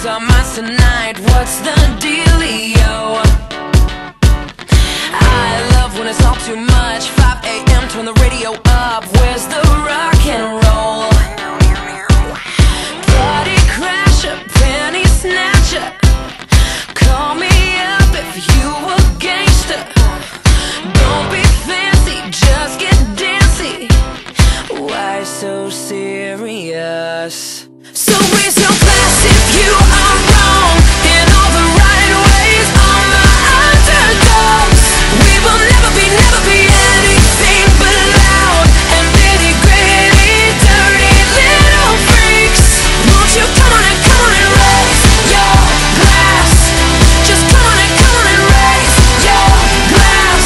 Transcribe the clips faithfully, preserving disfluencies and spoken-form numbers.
lose our minds tonight. What's the dealio? I love when it's all too much. Five A M, turn the radio up. Where's the rock and roll? Party crasher, penny snatcher, call me up if you a gangster. Don't be fancy, just get dancy. Why so serious? So raise your glass if you are wrong in all the right ways. All my underdogs, we will never be, never be anything but loud and nitty gritty, dirty little freaks. Won't you come on and come on and raise your glass? Just come on and come on and raise your glass.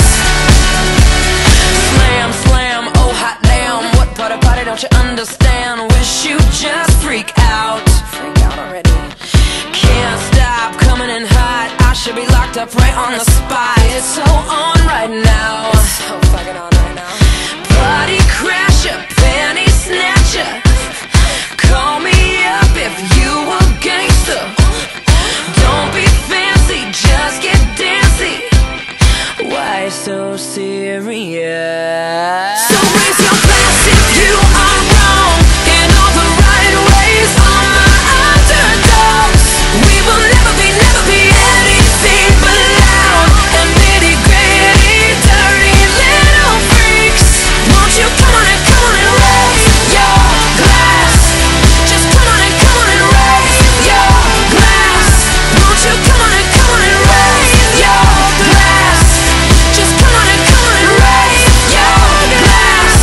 Slam, slam, oh hot damn, what part of party don't you understand? Wish you just freak out. Freak out already. Can't stop coming in hot. I should be locked up right on the spot. It's so on right now. It's so fucking on right now. Party crasher, penny snatcher, call me up if you a gangster. Don't be fancy, just get dancy. Why so serious? So raise your glass if you are wrong in all the right ways. All my underdogs, we will never be, never be anything but loud and nitty gritty, dirty little freaks. Won't you come on and come on and raise your glass? Just come on and come on and raise your glass. Won't you come on and come on and raise your glass? Just come on and come on and raise your glass.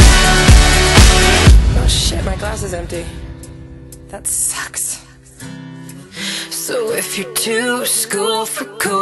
Oh shit, my glass is empty. That sucks. So if you're too school for cool,